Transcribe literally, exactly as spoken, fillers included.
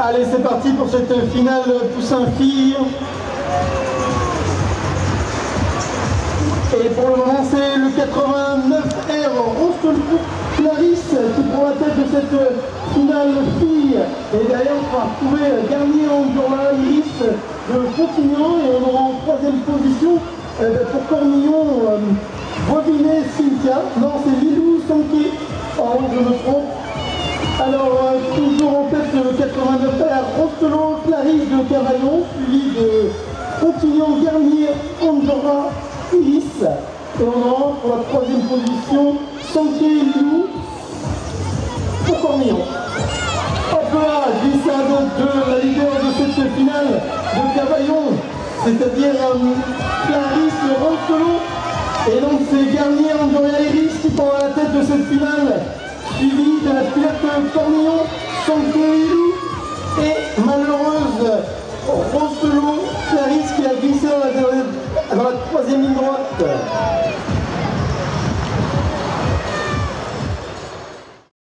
Allez, c'est parti pour cette finale Poussin-Fille. Et pour le moment, c'est le quatre-vingt-neuf R Rose Clarisse qui prend la tête de cette finale fille. Et derrière, on va retrouver Garnier Andorra, Iris de Frontignan. Et on aura en troisième position euh, pour Cornillon, euh, Boivinet, Cynthia. Non, c'est Lilou Sanké. Pardon, je me trompe. Alors, euh, toujours en tête le quatre-vingt-neuf R Rostelo Clarisse de Cavaillon, suivi de Frontignan, Garnier, Andorra, Iris. Et on aura pour la troisième position Sanké Lilou pour Cornillon. Hop là, glissade de la leader de cette finale de Cavaillon, c'est-à-dire euh, Clarisse Rostelo. Et donc c'est Garnier, Andorra, Iris qui prend la tête de cette finale, suivi de la pilote Cornillon, Sanké Lilou et malheureuse Rostelo Clarisse qui a glissé dans la, dans la troisième ligne droite.